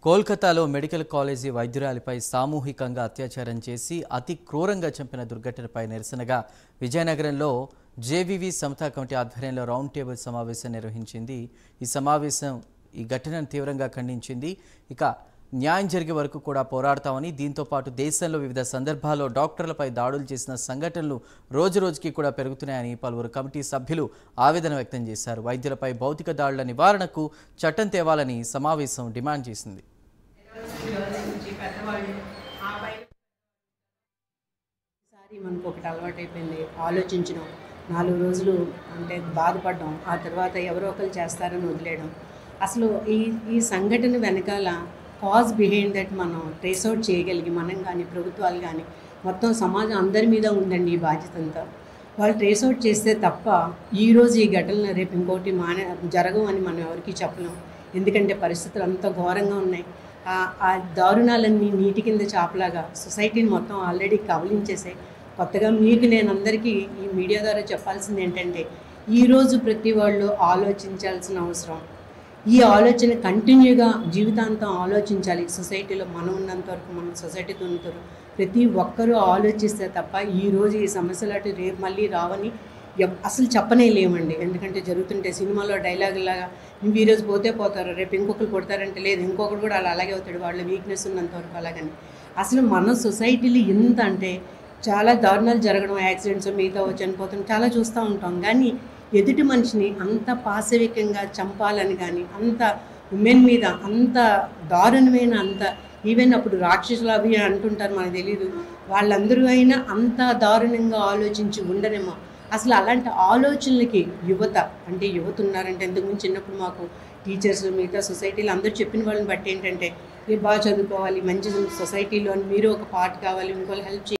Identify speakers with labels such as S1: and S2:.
S1: కోల్కతాలో medical college వైద్యురాలిపై సామూహికంగా అత్యాచారం చేసి అతి క్రూరంగా చంపిన దుర్ఘటనపై నిరసనగా విజయనగరంలో జేవీవీ సమతా కమిటీ ఆధ్వర్యంలో రౌండ్ టేబుల్ సమావేశం నిర్వహించింది. ఈ సమావేశం ఈ ఘటనను తీవ్రంగా ఖండించింది. ఇక న్యాయం జరిగే వరకు కూడా పోరాడతామని, దీంతో పాటు దేశంలో వివిధ సందర్భాల్లో డాక్టర్లపై దాడులు చేసిన సంఘటనలు రోజురోజుకి కూడా పెరుగుతున్నాయని పలువురు కమిటీ సభ్యులు ఆవేదన వ్యక్తం చేశారు. వైద్యులపై భౌతిక దాడుల నివారణకు చట్టం తేవాలని సమావేశం డిమాండ్ చేసింది.
S2: మనకు ఒకటి అలవాటైపోయింది, ఆలోచించడం, 4 రోజులు అంటే బాధపడడం, ఆ తర్వాత ఎవరో ఒకరు చేస్తారని వదిలేయడం. అసలు ఈ సంఘటన వెనకాల కాజ్ బిహైండ్ దట్ మనం ట్రేస్ అవుట్ చేయగలిగి మనం కానీ ప్రభుత్వాలు కానీ మొత్తం సమాజం అందరి మీద ఉందండి ఈ బాధ్యత అంతా. వాళ్ళు ట్రేస్ అవుట్ చేస్తే తప్ప ఈరోజు ఈ ఘటనలు రేపు ఇంకోటి జరగవు అని మనం ఎవరికి చెప్పలేం. ఎందుకంటే పరిస్థితులు అంత ఘోరంగా ఉన్నాయి. ఆ దారుణాలన్నీ నీటి కింద చాపలాగా సొసైటీని మొత్తం ఆల్రెడీ కబలించేసాయి. కొత్తగా మీకు నేను అందరికీ ఈ మీడియా ద్వారా చెప్పాల్సింది ఏంటంటే, ఈరోజు ప్రతి వాళ్ళు ఆలోచించాల్సిన అవసరం, ఈ ఆలోచన కంటిన్యూగా జీవితాంతం ఆలోచించాలి. సొసైటీలో మనం ఉన్నంత వరకు, మనం సొసైటీతో ఉన్నంత ప్రతి ఒక్కరూ ఆలోచిస్తే తప్ప ఈరోజు ఈ సమస్యలు అటు రేపు మళ్ళీ రావని అసలు చెప్పనే లేమండి. ఎందుకంటే జరుగుతుంటే సినిమాలో డైలాగులాగా నువ్వు ఈరోజు పోతే పోతారు, రేపు ఇంకొకరు కొడతారంటే లేదు, ఇంకొకరు కూడా అలాగే అవుతాడు, వాళ్ళ వీక్నెస్ ఉన్నంత వరకు అలాగని. అసలు మన సొసైటీలో ఎంత అంటే చాలా దారుణాలు జరగడం, యాక్సిడెంట్స్, మిగతా చనిపోతాం చాలా చూస్తూ ఉంటాం. కానీ ఎదుటి మనిషిని అంత పాశవికంగా చంపాలని కానీ, అంత ఉమెన్ మీద అంత దారుణమైన, అంత ఈవెన్ అప్పుడు రాక్షసులు అవి అంటుంటారు, మనకు తెలీదు, వాళ్ళందరూ అయినా అంత దారుణంగా ఆలోచించి ఉండరేమో. అసలు అలాంటి ఆలోచనలకి యువత ఉన్నారంటే, ఇంతకుముందు చిన్నప్పుడు మాకు టీచర్స్, మిగతా సొసైటీలో అందరూ చెప్పిన వాళ్ళని బట్టి ఏంటంటే, మీరు బాగా చదువుకోవాలి, మంచి సొసైటీలో మీరు ఒక పార్ట్ కావాలి, ఇంకోళ్ళు హెల్ప్